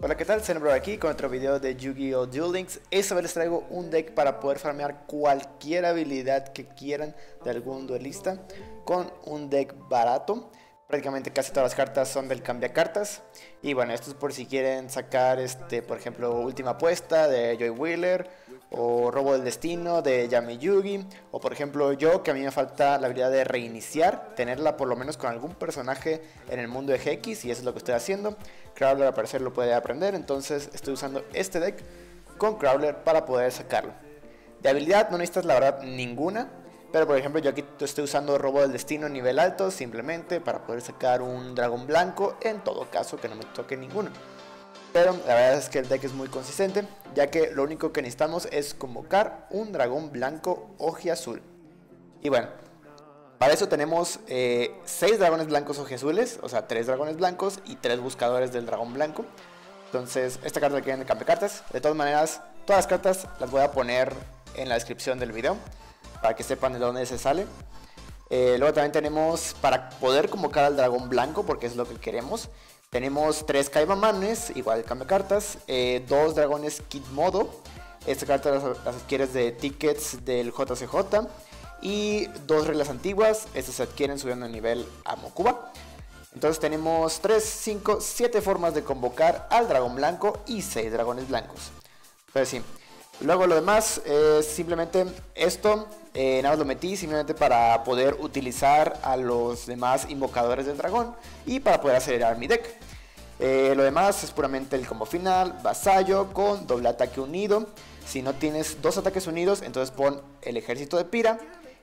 Hola, ¿qué tal? Zenbro aquí con otro video de Yu-Gi-Oh! Duel Links. Esta vez les traigo un deck para poder farmear cualquier habilidad que quieran de algún duelista con un deck barato. Prácticamente casi todas las cartas son del cambia cartas. Y bueno, esto es por si quieren sacar, por ejemplo, Última Apuesta de Joy Wheeler, o Robo del Destino de Yami Yugi, o por ejemplo yo, que a mí me falta la habilidad de reiniciar, tenerla por lo menos con algún personaje en el mundo de GX, y eso es lo que estoy haciendo. Crowler al parecer lo puede aprender, entonces estoy usando este deck con Crowler para poder sacarlo. De habilidad no necesitas la verdad ninguna, pero por ejemplo yo aquí estoy usando Robo del Destino nivel alto simplemente para poder sacar un dragón blanco, en todo caso que no me toque ninguno. Pero la verdad es que el deck es muy consistente, ya que lo único que necesitamos es convocar un dragón blanco ojiazul. Y bueno, para eso tenemos 6 dragones blancos ojiazules, o sea 3 dragones blancos y 3 buscadores del dragón blanco. Entonces esta carta la quieren de cambio cartas. De todas maneras, todas las cartas las voy a poner en la descripción del video, para que sepan de dónde se sale. Luego también tenemos, para poder convocar al dragón blanco, porque es lo que queremos, tenemos 3 Kaibamanes, igual cambio cartas, 2 dragones Kid Modo. Esta carta las adquieres de tickets del JCJ. Y 2 reglas antiguas, estas se adquieren subiendo de nivel a Mokuba. Entonces tenemos 3, 5, 7 formas de convocar al dragón blanco y 6 dragones blancos. Entonces sí. Luego lo demás es simplemente esto, nada más lo metí simplemente para poder utilizar a los demás invocadores del dragón y para poder acelerar mi deck. Lo demás es puramente el combo final, vasallo con doble ataque unido. Si no tienes 2 ataques unidos, entonces pon el ejército de Pira,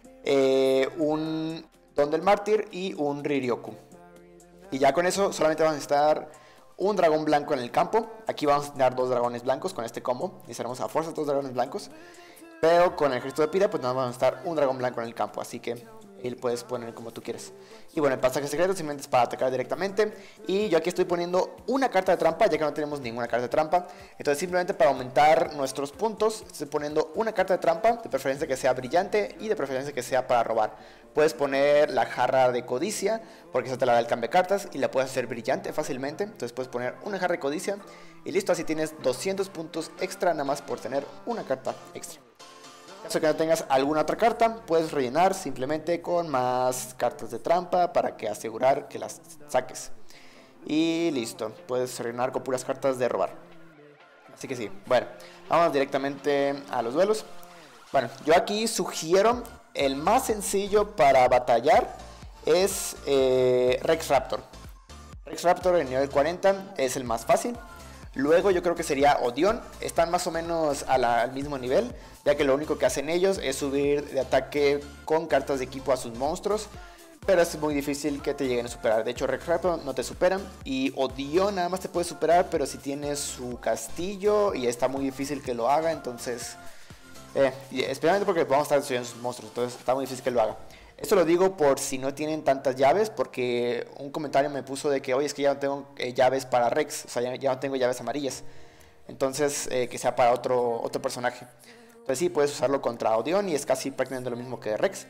un Don del Mártir y un Riryoku. Y ya con eso solamente vamos a necesitar un dragón blanco en el campo. Aquí vamos a tener 2 dragones blancos con este combo. Necesitaremos a fuerza 2 dragones blancos. Pero con el ejército de Pira pues nada más vamos a estar un dragón blanco en el campo. Así que él puedes poner como tú quieres. Y bueno, el pasaje secreto simplemente es para atacar directamente. Y yo aquí estoy poniendo una carta de trampa, ya que no tenemos ninguna carta de trampa. Entonces simplemente para aumentar nuestros puntos estoy poniendo una carta de trampa, de preferencia que sea brillante y de preferencia que sea para robar. Puedes poner la jarra de codicia, porque esa te la da el cambio de cartas y la puedes hacer brillante fácilmente. Entonces puedes poner una jarra de codicia y listo, así tienes 200 puntos extra nada más por tener una carta extra. En caso que no tengas alguna otra carta, puedes rellenar simplemente con más cartas de trampa para que asegurar que las saques. Y listo, puedes rellenar con puras cartas de robar. Así que sí, bueno, vamos directamente a los duelos. Bueno, yo aquí sugiero el más sencillo para batallar es Rex Raptor. Rex Raptor en nivel 40 es el más fácil. Luego yo creo que sería Odeon, están más o menos al mismo nivel, ya que lo único que hacen ellos es subir de ataque con cartas de equipo a sus monstruos, pero es muy difícil que te lleguen a superar. De hecho Rex Raptor no te superan y Odeon nada más te puede superar, pero si tienes su castillo y está muy difícil que lo haga, entonces especialmente porque vamos a estar destruyendo sus monstruos, entonces está muy difícil que lo haga. Esto lo digo por si no tienen tantas llaves, porque un comentario me puso de que oye, es que ya no tengo llaves para Rex, o sea, ya no tengo llaves amarillas. Entonces, que sea para otro personaje. Entonces sí, puedes usarlo contra Odeon y es casi prácticamente lo mismo que Rex.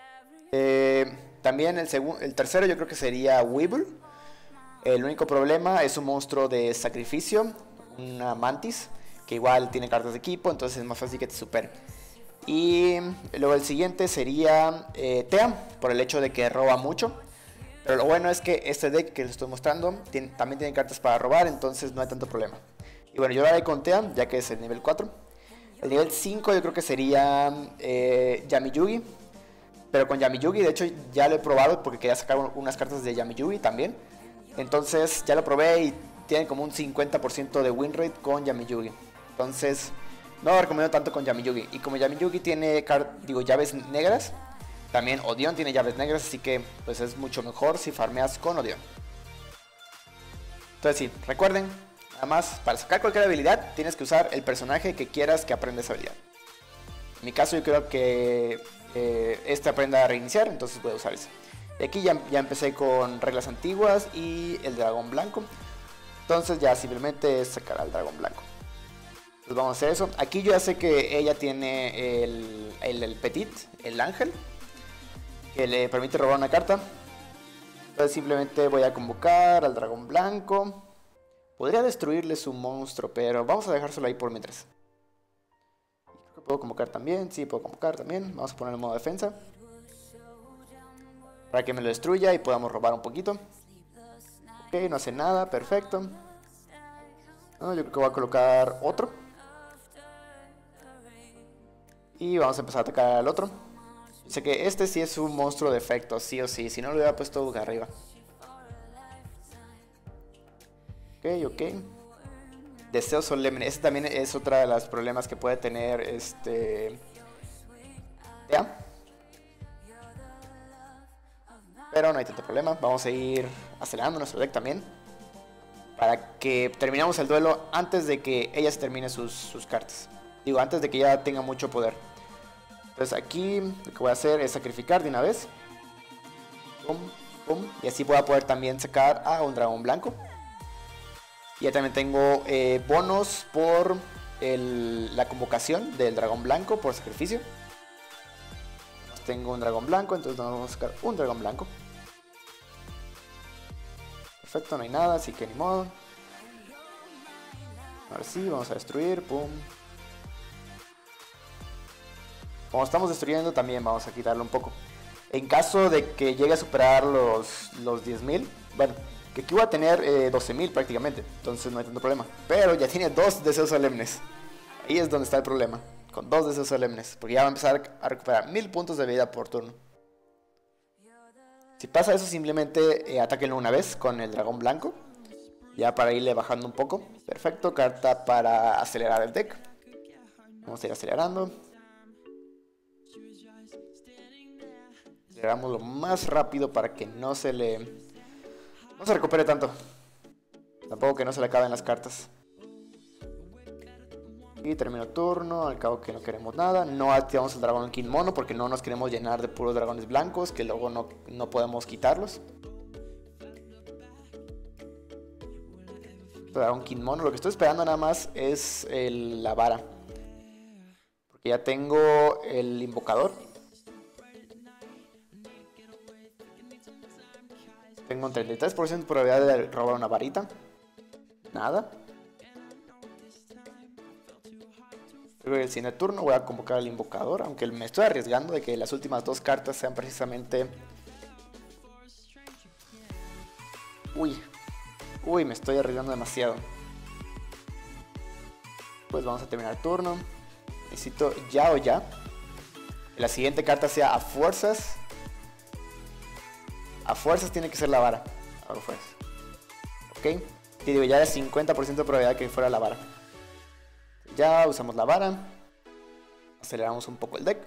También el tercero yo creo que sería Weevil. El único problema es un monstruo de sacrificio, una mantis, que igual tiene cartas de equipo, entonces es más fácil que te supere. Y luego el siguiente sería Tea, por el hecho de que roba mucho. Pero lo bueno es que este deck que les estoy mostrando también tiene cartas para robar, entonces no hay tanto problema. Y bueno, yo lo haré con Tea, ya que es el nivel 4. El nivel 5 yo creo que sería Yami Yugi. Pero con Yami Yugi, de hecho ya lo he probado porque quería sacar unas cartas de Yami Yugi también. Entonces ya lo probé y tiene como un 50% de win rate con Yami Yugi. Entonces no lo recomiendo tanto con Yami Yugi. Y como Yami Yugi tiene llaves negras, también Odeon tiene llaves negras, así que pues es mucho mejor si farmeas con Odeon. Entonces sí, recuerden, nada más para sacar cualquier habilidad tienes que usar el personaje que quieras que aprenda esa habilidad. En mi caso yo creo que aprenda a reiniciar, entonces voy a usar ese. Y aquí ya empecé con reglas antiguas y el dragón blanco. Entonces ya simplemente es sacar al dragón blanco. Pues vamos a hacer eso. Aquí yo ya sé que ella tiene el Petit, el ángel, que le permite robar una carta. Entonces simplemente voy a convocar al dragón blanco. Podría destruirle su monstruo, pero vamos a dejárselo ahí por mientras. Creo que puedo convocar también. Sí, puedo convocar también. Vamos a poner en modo defensa. Para que me lo destruya y podamos robar un poquito. Ok, no hace nada, perfecto. No, yo creo que voy a colocar otro. Y vamos a empezar a atacar al otro. Sé que este sí es un monstruo de efecto, sí o sí. Si no lo hubiera puesto boca arriba. Ok. Deseo solemne. Ese también es otra de los problemas que puede tener Tea. Pero no hay tanto problema. Vamos a ir acelerando nuestro deck también. Para que terminemos el duelo antes de que ella se termine sus cartas. Digo, antes de que ya tenga mucho poder. Entonces aquí lo que voy a hacer es sacrificar de una vez. Pum, pum. Y así voy a poder también sacar a un dragón blanco. Y ya también tengo bonos por la convocación del dragón blanco por sacrificio. Tengo un dragón blanco, entonces vamos a sacar un dragón blanco. Perfecto, no hay nada, así que ni modo. Ahora sí, vamos a destruir, pum. Como estamos destruyendo también vamos a quitarlo un poco. En caso de que llegue a superar los 10.000, bueno, que aquí voy a tener 12.000 prácticamente, entonces no hay tanto problema. Pero ya tiene 2 deseos solemnes. Ahí es donde está el problema, con 2 deseos solemnes, porque ya va a empezar a recuperar 1000 puntos de vida por turno. Si pasa eso, simplemente atáquenlo una vez con el dragón blanco, ya para irle bajando un poco. Perfecto, carta para acelerar el deck. Vamos a ir acelerando. Aceleramos lo más rápido para que no se recupere tanto. Tampoco que no se le acaben las cartas. Y termino turno, al cabo que no queremos nada. No activamos el dragón King Mono porque no nos queremos llenar de puros dragones blancos, que luego no podemos quitarlos. Dragón King Mono, lo que estoy esperando nada más es la vara. Porque ya tengo el invocador. Tengo un 33% de probabilidad de robar una varita. Nada. Creo que el siguiente turno voy a convocar al invocador, aunque me estoy arriesgando de que las últimas 2 cartas sean precisamente... Uy, me estoy arriesgando demasiado. Pues vamos a terminar el turno. Necesito ya o ya. Que la siguiente carta sea a fuerzas. A fuerzas tiene que ser la vara. A fuerzas. Ok. Y digo, ya es 50% de probabilidad que fuera la vara. Ya usamos la vara. Aceleramos un poco el deck.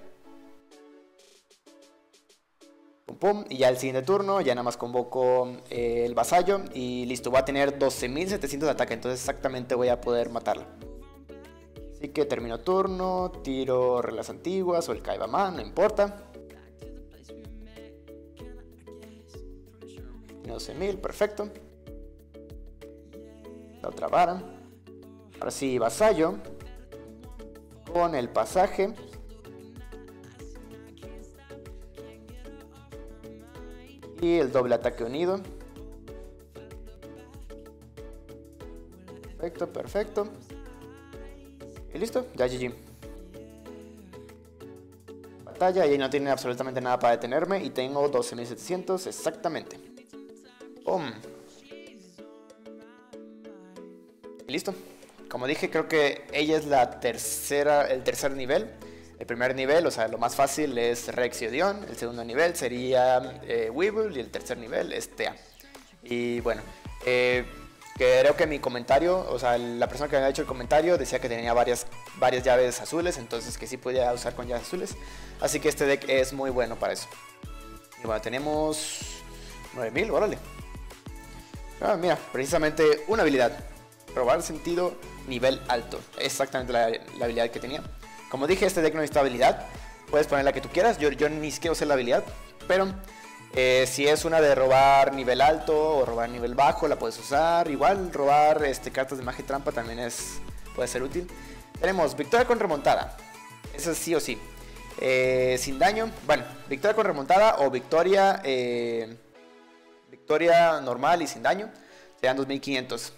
Pum pum. Y ya el siguiente turno, ya nada más convoco el vasallo. Y listo, voy a tener 12.700 de ataque. Entonces exactamente voy a poder matarla. Así que termino turno. Tiro reglas antiguas o el Kaibaman, no importa. 12.000, perfecto. La otra vara. Ahora sí, vasallo. Con el pasaje. Y el doble ataque unido. Perfecto, perfecto. Y listo, ya GG. Batalla, y ahí no tiene absolutamente nada para detenerme. Y tengo 12.700 exactamente. ¡Pum! Listo. Como dije, creo que ella es el tercer nivel. El primer nivel, o sea, lo más fácil es Rex y Odion. El segundo nivel sería Weevil y el tercer nivel es Tea. Y bueno, creo que mi comentario, o sea, la persona que me había hecho el comentario decía que tenía varias llaves azules, entonces que sí podía usar con llaves azules. Así que este deck es muy bueno para eso. Y bueno, tenemos 9.000, órale. Ah, mira, precisamente una habilidad. Robar sentido nivel alto. Exactamente la habilidad que tenía. Como dije, este deck no necesita habilidad. Puedes poner la que tú quieras. Yo ni siquiera usé la habilidad. Pero si es una de robar nivel alto o robar nivel bajo, la puedes usar. Igual robar cartas de magia y trampa también puede ser útil. Tenemos victoria con remontada. Eso es sí o sí. Sin daño. Bueno, victoria con remontada o victoria normal y sin daño. Serían 2500.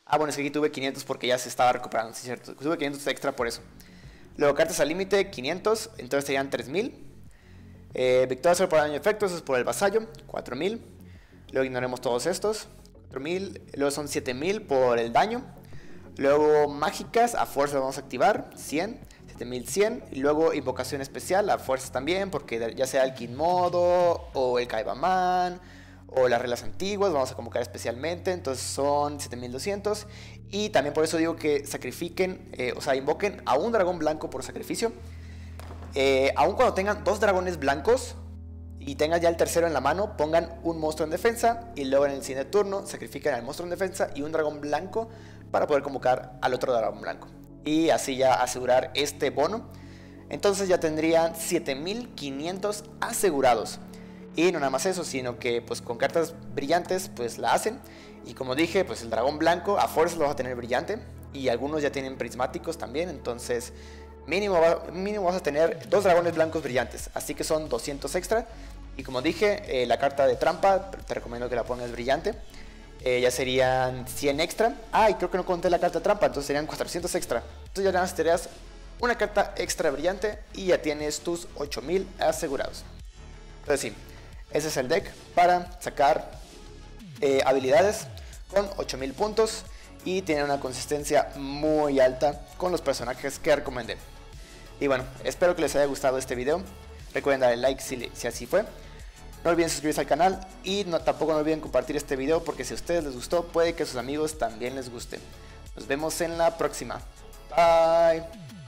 Ah, bueno, es que aquí tuve 500 porque ya se estaba recuperando, sí, cierto. Tuve 500 extra por eso. Luego cartas al límite, 500, entonces serían 3000. Victoria solo por daño de efecto, eso es por el vasallo, 4000. Luego ignoremos todos estos, 4000. Luego son 7000 por el daño. Luego mágicas, a fuerza vamos a activar, 100, 7100. Y luego invocación especial, a fuerzas también, porque ya sea el King Modo o el Kaibaman o las reglas antiguas, vamos a convocar especialmente, entonces son 7200. Y también por eso digo que sacrifiquen, o sea, invoquen a un dragón blanco por sacrificio. Aun cuando tengan 2 dragones blancos y tengan ya el tercero en la mano, pongan un monstruo en defensa y luego en el siguiente turno sacrifican al monstruo en defensa y un dragón blanco para poder convocar al otro dragón blanco. Y así ya asegurar este bono. Entonces ya tendrían 7500 asegurados. Y no nada más eso, sino que pues con cartas brillantes pues la hacen. Y como dije, pues el dragón blanco a fuerza lo vas a tener brillante. Y algunos ya tienen prismáticos también, entonces mínimo vas a tener 2 dragones blancos brillantes. Así que son 200 extra. Y como dije, la carta de trampa, te recomiendo que la pongas brillante. Ya serían 100 extra. Ah, y creo que no conté la carta de trampa, entonces serían 400 extra. Entonces ya nada más tendrías una carta extra brillante y ya tienes tus 8000 asegurados. Entonces sí, ese es el deck para sacar habilidades con 8000 puntos y tiene una consistencia muy alta con los personajes que recomendé. Y bueno, espero que les haya gustado este video. Recuerden darle like si así fue. No olviden suscribirse al canal y tampoco no olviden compartir este video porque si a ustedes les gustó puede que a sus amigos también les guste. Nos vemos en la próxima. Bye.